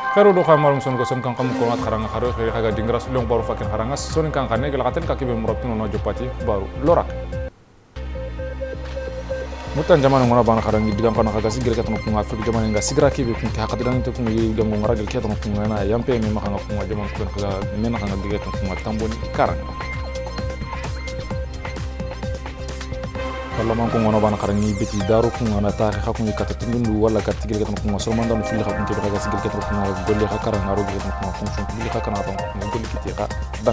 Karo do khamarum son ko son kan kam ko mat kharanga kharo khiri khaga dingras long baru fakin kharanga son kan kan ne gelaten ka kibe murabtino no jopati baru lorak mutan jamana ngona bana kharangi digam kana khaga sigir ka tan ko Afrika jamana nga sigra kibe kun ka khadiran to ko yi gam ngora gel ketan ko na yampe mi ma khanga ko jamana ko khaga men khanga digam ko tamboni karanga Parlaman ko ngono bana kharangi beti daru ko ngana ta kha ko kata tundu wala kat tigel ketan ko so mandan fil kha ko ke khaga sigil ketan ko golle kha karanga ro ketan ko fonction fil kha kana tan ko golle kiti kha dan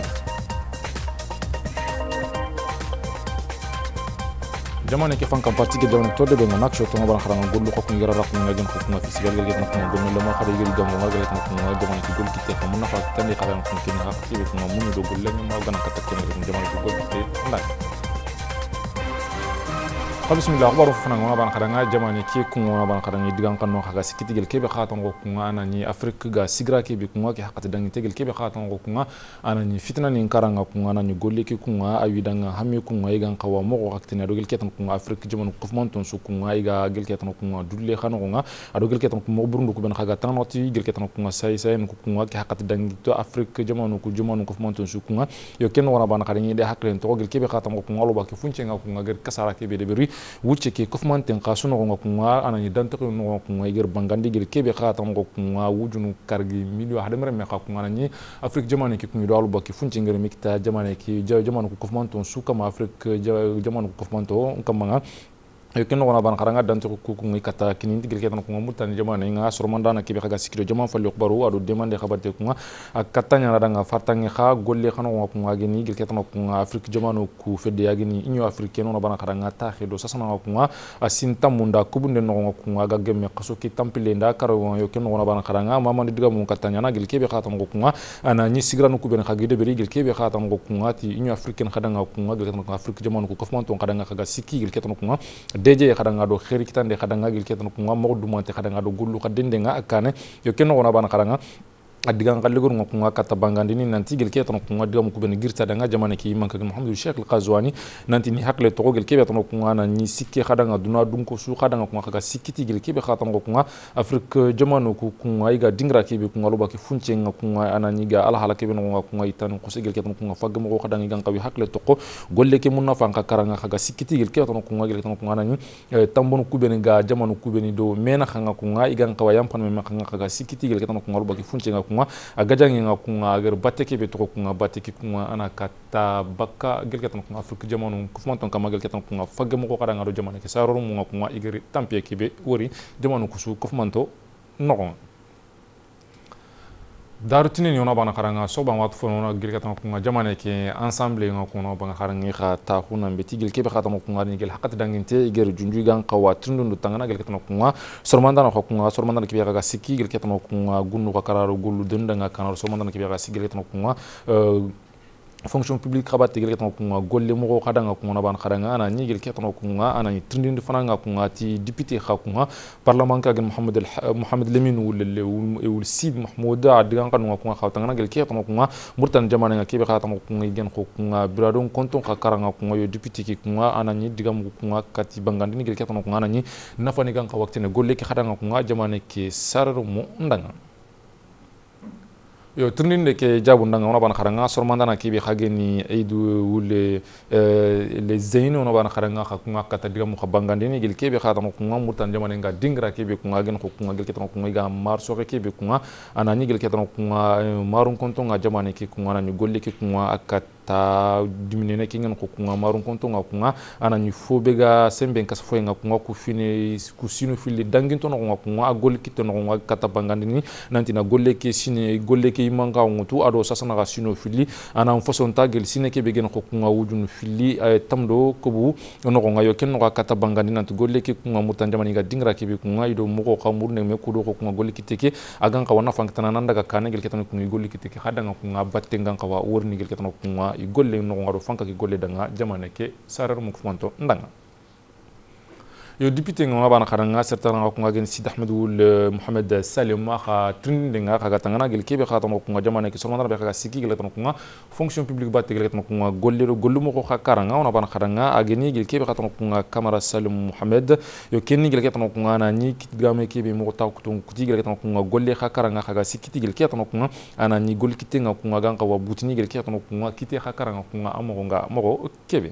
jamane ke fan kam parti ke jamane todde be ngana action to bana kharanga gollu ko ngira rak ko ngajin ko fi sigal gel ketan ko golle lama khade gel gam ngal gel ketan ko jamane ke golle kiti kha mun fa tan kha ko ke ni kha ke ko mun do golle ma gana kata ke jamane ko golle kiti ndak bismillah akhbaru fana ngona ban khadanga jamani ki ku ngona ban khadanga digan kanno khaga sikiti gel kebe khatan go kunga anani afrique ga sigra kebe kunga ki hakati dangi tegel kebe khatan go kunga anani fitna ni karanga kunga anani golle ki kunga ayidanga hammi kunga igan qawa mo go haktina do gel ketan kunga afrique jamanu qofman ton su kunga iga gel ketan kunga dulle khano nga ado gel ketan kunga burundu ko ben khaga tanoti gel ketan kunga say ko kunga ki hakati dangi to afrique jamanu qofman ton su kunga yo ken ngona ban khadanga de haklen to gel kebe khatan go kunga lo ba ki funche nga kunga gel kasara kebe de beri wucce ke kofman ten qasuno ngo kunga anani danto ngo kunga iger bangandi gel kebe khata ngo kunga wujunu kargi milio hadamre me kha kunga ni afrique jamane ki kungi do alu bakki funci ngere mikta jamane ki jamane ko kofman ton suka ma afrique jamane ko kofman to kamanga ken ngona ban kharanga danto ko ngi kata kinin digel ketan ko murtani jamane nga sormanda na kibe khaga sikiro jaman falli khbaru adu demande khabate ko akatanya na danga fartangi kha golle khano ko ngani gel ketan ko afrique jamano ku fedde yagini inyo africaine no ban kharanga ta khido sasana ko asinta munda kubunde no ko ga gemme khasuki tampile nda karo yo ken ngona ban kharanga mamandi diga mu katanya na gel kebe khatan ko ana ni sigranu ku ben khagide beri gel kebe khatan ko ti inyo africaine khadanga ko gel ketan ko afrique jamano ku kofman ton khadanga khaga sikki gel ketan ko deje khadanga do kheri kitande khadanga gil ketan ko ngam moddu monte khadanga do gullu khadende nga akane yo ken ngona ban kharanga adigan kallegor ngo kunga kata bangandini nanti gel ketan ko ngadiga mu kubeni girta danga jamane ki manka Muhammad Sheikh Al-Qazwani nanti ni hakle to gel kebe tan ko ngana ni sikke khadanga duna dun ko su khadanga ko ngaga sikkiti gel kebe khatan ko nga afrique jamano ko kunga iga dingra kebe ko ngalo baki funce nga kunga anani ga ala hala kebe ngo kunga itan ko segel ketan ko nga fagga mo ko khadanga gan kawi hakle to ko golle ke munna fanka karanga khaga sikkiti gel kebe tan ko nga gel tan ko ngana ni tambon kubeni ga jamano kubeni do mena khanga kunga igan kawa yampan me khanga khaga sikkiti gel ketan ko ngalo baki funce nga agajangi nga kunga agar bateke be to kunga bateke kunga ana kata bakka gel ketan kunga afrique jamanu kufman ton kama gel ketan kunga fagge mo ko kada ngado jamane ke saroro mo kunga igeri tampie kibe wori jamanu kusu kufman to no darutini ni ona bana karanga so ban wat fo ona gel ketan kunga jamane ke ensemble nga kuno bana karangi kha ta khuna beti gel kebe khata mo kunga ni gel hakat danginte igeri junju gan qawa tundundu tangana gel ketan kunga sormanda na kunga sormanda kibe ga sikki gel ketan kunga gunnu ka kararo gullu denda nga kanaro sormanda kibe ga sikki gel ketan kunga fonction publique khabat gel ketan kunga golle mo ko khadanga kunga ban khadanga ana ni gel ketan kunga ana ni trindindi fananga kunga ti député kha kunga parlement ka gel Mohamed Lamine wul Sid Mahmoud adigan kanunga kunga khawtanga gel ketan kunga murtan jamane nga kebe khatan kunga gen ko kunga biradon konton ka karanga kunga yo député ki kunga ana ni digam kunga kati bangandi ni gel ketan kunga ana ni nafani gan ka waktene golle ki khadanga kunga jamane ke sararo mo ndanga yo turninde ke jabu ndanga ona ban kharanga sormanda na kibi khageni aidu wule les zaino ona ban kharanga khakunga kata diga mu khabangandini gel kebe khata mo kunga murtan jamane nga dingra kebe kunga gen ko kunga gel ketan kunga ga mar so kebe kunga ana ni gel ketan kunga marun konto nga jamane ki kunga na ni golle ki kunga akata diminene ki ngen ko kunga marun konto nga kunga ana ni fobega sembe nkasa fo nga kunga ku fini ku sino fili danginto no nga kunga golle ki to no nga kata bangandini nanti na golle ki sine golle ki manga ngutu ado sasana ga sino fili ana mfoson tagel sine ke begen ko kunga wujun fili tamdo kobu ono ko ngayo ken no kata bangandi nanti golle ke kunga mutan jamani ga dingra ke be kunga ido mo ko kamur ne me kudo ko kunga golle kiteke agan ka wana fangtana nanda ga kana gel ketan kunga golle kiteke hadanga kunga batte ngan ka wa worni gel ketan kunga golle no ngado fanka ke golle danga jamane ke sarar mu kufanto ndanga yo député ngona bana khadanga certains ko ngagen Sid Ahmedou Mohamed Salim kha trindinga kha tangana gel kebe kha tan ko jamane ki sormana be kha siki gel tan ko fonction publique batte gel tan ko gollero gollumo ko kha karanga ona bana khadanga ageni gel kebe kha tan ko Camara Salim Mohamed yo kenni gel tan ko ana ni kitgame kebe mo taw ko tun kuti gel tan ko golle kha karanga kha siki gel ke tan ko ana ni gol kitenga ko ganka wa butini gel ke tan ko kite kha karanga ko amogo nga mogo kebe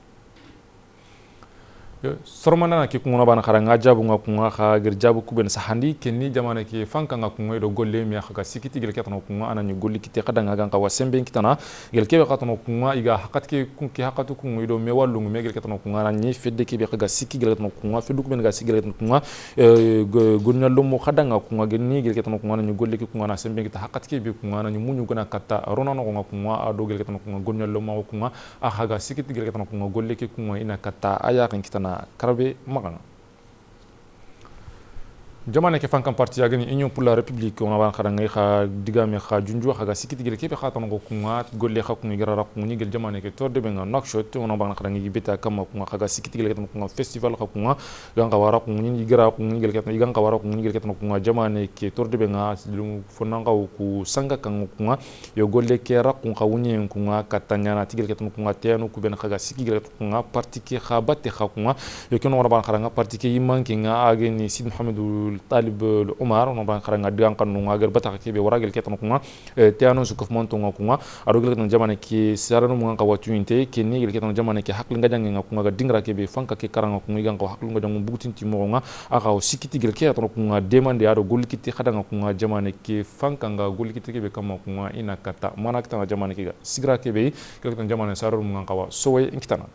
sormana ki kuna bana kharanga jabu nga kunga kha gir jabu kuben sahandi kenni jamana ki fanka nga kunga do golle mi kha sikiti gel ketano kunga anani golli kiti khadanga ga ka wasembe kitana gel kebe khatano kunga iga hakat ki kunki hakatu kunga do me wallu me gel ketano kunga anani fedde ki be kha sikki gel ketano kunga feddu kuben ga sikki gel ketano kunga gonnya lumu khadanga kunga genni gel ketano kunga anani golli ki kunga na sembe kita hakat ki be kunga anani munyu gana katta ronano nga kunga do gel ketano kunga gonnya lumu kunga akhaga sikiti gel ketano kunga golli ki kunga ina katta aya kan kitana karabe magana jamane ke fankan parti agani union pour la république on aban khadanga kha digame kha junju kha sikiti gel kebe kha tan go kunga golle kha kunga gara kunni gel jamane ke torde be nga nakshot on aban khadanga beta kam kunga kha sikiti gel tan kunga festival kha kunga ganga wara kunni gara kunni gel tan ganga wara kunni gel tan kunga jamane ke torde be nga fonanga ku sanga kan kunga yo golle ke ra kunga wuni kunga katanya na tigel tan kunga tenu ku ben kha sikiti gel kunga parti ke kha batte kha kunga yo ken on aban khadanga parti ke yimanki nga agani Sid Mohamedou Talib Omar on ban kharanga digan kanu ngagar bataka kebe waragel ketan kunga tiano su kofman to kunga arogel ketan jamane ki sarano munga kawatu inte ke ni gel ketan jamane ki hakli ngajange kunga ga dingra kebe fanka ke karanga kunga gan ko hakli ngajang bugutin ti mo nga aka o sikiti gel ketan kunga demande ado golkiti khadanga kunga jamane ki fanka nga golkiti kebe kama kunga ina kata mana ketan jamane ki sigra kebe ketan jamane sarano munga kawa sowe inkitana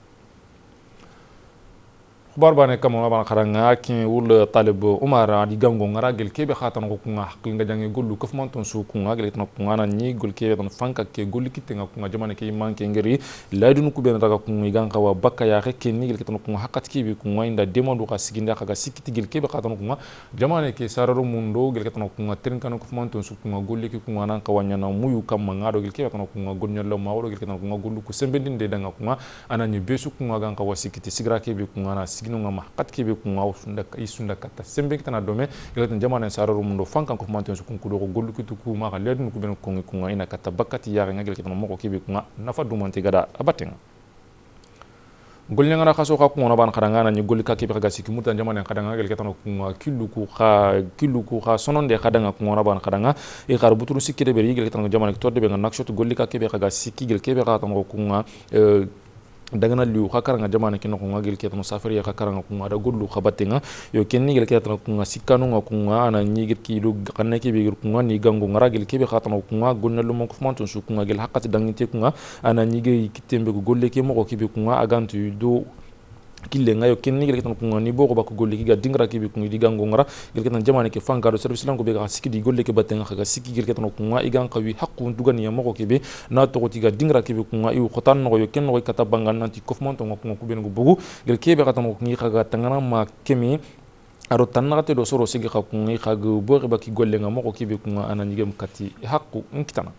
خبر بانه كم بان خرانغا كي ول طالب عمر دي غانغو ngara gel kebe khatan ko kunga hakil nga jange gollu kof monton su kunga gel tan kunga na ni gol kebe tan fanka ke golli kitenga kunga jamane ke manke ngeri laydun ku ben daga kunga ganga wa bakka ya ke ni gel tan kunga hakat kebe kunga inda demando ka siginda ka sikiti gel kebe khatan kunga jamane ke sararu mundo gel tan kunga trin kan kof monton su kunga golli ki kunga nan ka wanya na muyu kam ngado gel kebe tan kunga gonnya lo mawro gel tan kunga gollu ku sembendinde danga kunga anani besu kunga ganga wa sikiti sigra kebe kunga na sigino ngama kat kebe kunga usunda isunda kata sembe kitana dome gelatan jamane sararu mundo fankan ko manten su kunku do ko gollu kitu ku ma ledun ku ben kunga ina kata bakati ya nga gelatan moko kebe kunga nafa dumante gada abatenga golli ngara khaso ka kunga ban khadanga na ni golli ka kebe ga siki mutan jamane khadanga gelatan kunga killu ku kha sononde khadanga kunga ban khadanga e khar buturu sikki de be gelatan jamane to de be ngak shot golli ka kebe ga sikki gel kebe ga tan ko kunga dagana liu khakaranga jamane kino ko ngagil ketan safari ya khakaranga ko ada gollu khabatenga yo kenni gel ketan ko sikanu nga ko ana nyigir ki lu kanne ke be ko ngani gango ngaragil ke be khatan ko nga gonna lu mo ko fonton su ko ngagil hakati dangite ko nga ana nyige kitembe ko golle ke mo ko ke be ko nga agantu do kille ngayo kenni gel ketan ko ngani boko bako golle ki ga dingra ke be ko di gango ngara gel ketan jamane ke fangaro service lan ko be ga sikidi golle ke batenga khaga sikki gel ketan ko nga igan qawi haqqu dugani ya mo ko ke be na to ko tiga dingra ke be ko nga yu khotan no yo ken no kata bangan nanti kofmon to ko ben go bugu gel ke be khatan ko ngi khaga tangana ma kemi aro tanagate do soro sigi khakku ngi khagu bo baki golle nga mo ko ke be ko nga anani gem kati haqqu nkitana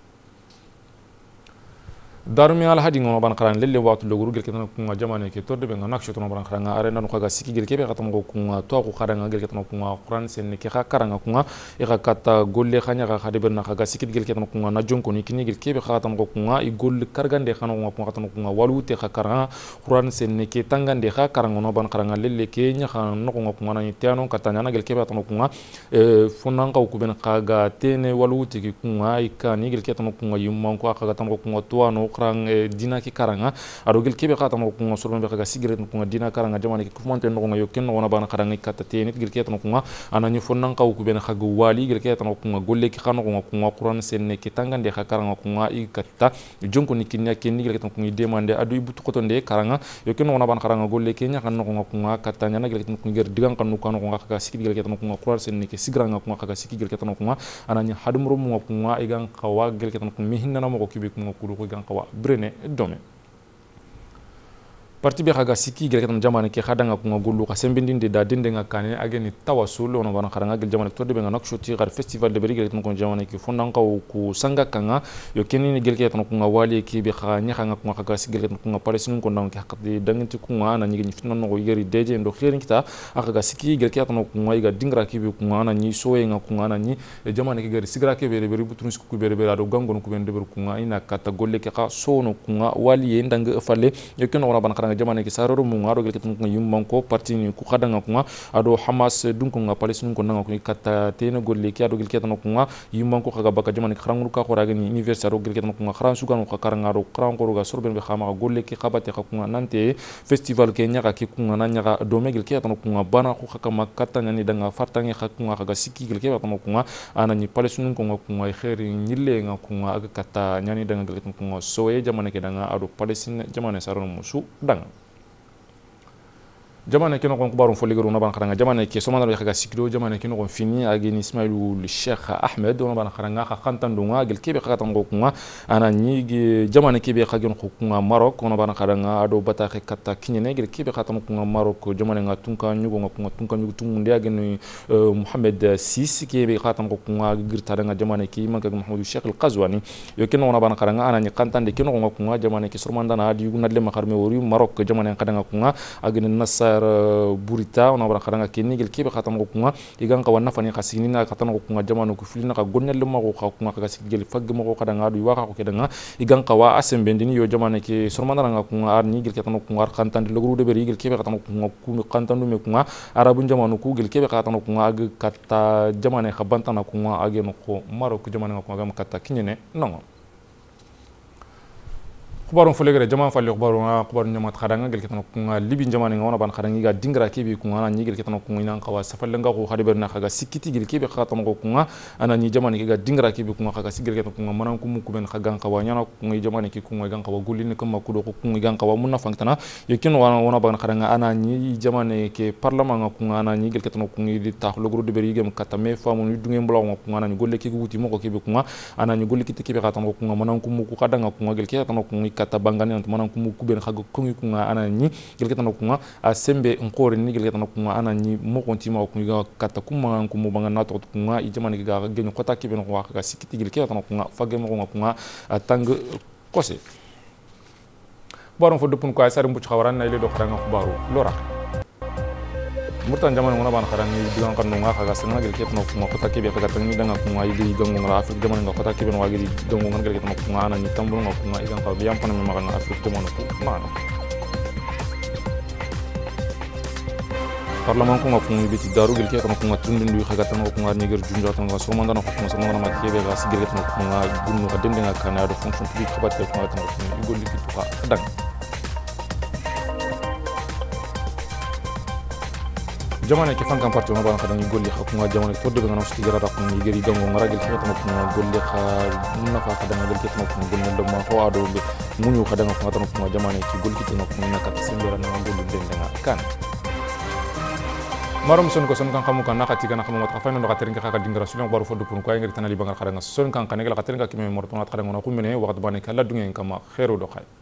darumi al hadi ngono ban kharan lelle waqtu lo gurugel ketan ko jamane ke torde be nganak shoto ban kharan arena no khaga siki gel kebe khatam ko to ko kharan gel ketan ko qur'an sen ke khakaranga ko e kata golle khanya ga khade ben khaga siki gel ketan ko na jonko ni kini gel kebe khatam ko i gol kargande khano ko khatam ko walute khakara qur'an sen ke tangande khakaranga no ban kharan lelle ke nya khan no ko na ni tiano katanya na gel kebe khatam ko funan ko ben khaga tene walute ki ko i kan gel ketan ko yumman ko khaga tam ko to no krang dina ki karanga ado gel kebe khata ko ngo sorbe ga sigret ko dina karanga jamane ki kumonte no ngo yokken no bana karanga kata tenit gel ketan ko ana ñu fonnan kaw ku ben khagu wali gel ketan ko golle ki khano ko qur'an sen ki tangande kha karanga ko i katta jonko ni kinya ken gel ketan ko demande adu butu ko tonde karanga yokken no bana karanga golle ki nya khano ko katta nya gel ketan ko ger digan kanu kanu ko kha sikit gel ketan ko qur'an sen ki sigranga ko kha sikit gel ketan ko ana ñu hadum rum ko igan kawa gel ketan ko mi hinna mo ko kibe ko ko gan kawa brene dome parti be khaga siki gel ketan jamane ke khadanga ko ngollu ka sembindinde da dendenga kane ageni tawasul ono bana khadanga gel jamane to de be nganak shoti gar festival de beri gel ketan ko jamane ke fondan ko sanga kanga yo kenini gel ketan ko ngawali ke be kha nya khanga ko khaga sigi gel ketan ko palestine ko ndon ke hakati danginti ko ngana nyigi fitna no yeri deje ndo khirin kita akaga siki gel ketan ko ngayiga dingra ke be ko ngana nyi soye nga ko ngana nyi jamane ke gari sigra ke be beri butun ko be be ado gangon ko ben de ber ko ngina kata golle ke kha sono ko ngawali ndang falle yo ken wona bana jamane ki saroro mu ngaro gel ketan ko yummanko parti ni ku khadanga ko ado hamas dunko nga palestine ko nanga ko kata tena golle ki ado gel ketan ko nga yummanko khaga baka jamane khrangu ka ko ragani université ro gel ketan ko nga khran sugan ko karanga ro khran ko ga sorben be khama golle ki khabate ko nga nante festival ke nyaka ki ko nga nanya do me gel ketan ko nga bana ko khaka makata nyani danga fartangi ko nga khaga sikki gel ketan ko nga anani palestine ko nga khairi nyille nga ko nga aga kata nyani danga gel ketan ko nga soye jamane ke danga ado palestine jamane saroro musu danga jamane kino kon kubaru foligero na ban kharanga jamane ke somana be khaga sikdo jamane kino kon fini ageni ismailou cheikh ahmed on ban kharanga kha khantandunga gel kebe khatan go kunga ana nyigi jamane kebe khagen ko kunga marok on ban kharanga ado bata khatta kinyene gel kebe khatan kunga marok jamane nga tunka nyugo nga kunga tunka nyugo tunde ageni mohammed sis kebe khatan go kunga girta nga jamane ki manka mahmoud cheikh al qazwani yo kino on ban kharanga ana nyi khantande kino go kunga jamane ki surmanda na adi yugo nadle makharme wori marok jamane khadanga kunga ageni nassa burita ona bara khadanga kenni gel kebe khatam ko kunga igan ka wanna fani khasini na khatan ko kunga jamanu ko filina ka gonnal ma ko kunga ka sigel fagge ma ko khadanga du waka ko kedanga igan ka wa asembe ndini yo jamane ke sormandana nga kunga ar ni gel ketan ko kunga khantan de logru de beri gel kebe khatam ko kunga ku khantan du me kunga arabun jamanu ku gel kebe khatam ko kunga ag katta jamane khabantana kunga agen ko maro ko jamane ko gam katta kinyene non kubaron folegere jama falle kubaron nyama khadanga gel ketan ko libi jamane ngona ban khadangi ga dingra kebe ko ngana nyigel ketan ko ngina kawa safalle nga ko khade berna khaga sikiti gel kebe khatam ko nga ana ni jamane ga dingra kebe ko khaga sigel ketan ko manan ko muku ben khagan kawa nyana ko ngi jamane ki ko ngan kawa gulini ko makudo ko ngan kawa munna fangtana yekin wana ban khadanga ana ni jamane ke parlement nga ko ngana nyigel ketan ko ngi di tax logro de beri gem katame famu ni dungem bla ko ngana ni golle ki wuti moko kebe ko nga ana ni golle ki kebe khatam ko nga manan ko muku khadanga ko gel ketan ko ngi kata bangani ant manan kumu kuben khaga kongi kunga anani gelketa no kunga asembe nkore ni gelketa no kunga anani mo kontima ko kunga kata kuma kumu bangana to kunga ijamani ga genyo kota kiben ko khaga sikiti gelketa no kunga fage mo kunga tang kose baron fo dopun ko ay sare mbuc xawaran nay le do xaranga xubaru lora murtan jamane ngona ban kharangi digan kan nga khaga senga gel ket no ko kota kebe khaga tangi danga ko ngai di gango ngara afrik jamane nga kota kebe no wagi di gango ngan gel ket no ko ngana ni tambul nga ko ngai igan ka biyam pan me magana afrik jamane ko mana parlement ko ngafung biti daru gel ket no ko ngatundun du khaga tan ko ngar ni ger junjo tan ko so mandana ko so mandana ma kebe ga sigel ket no ko nga bunnu ka dendenga kana do fonction public khabat ko tan ko igol likitu ka dang jamane ke fankan parti on ban khadang golli khakuma jamane to de ngana sti gara ko ni geri gango ngara gel khata ko golli kha na fa khadang gel ket no ko golli do ma ko ado be munyu khadang ko ngata ko jamane ki golli ket no ko na kat sembera na golli den nga kan marom son ko son kan xamu kan nakati kan xamu mata fayno ka terin ka dingra sulen baru foddu pour ko ay ngir tanali bangal khadang son kan kan ngel ka terin ka kimi morto na khadang na ko mene waxtu bane kala dungen kama khairu do khay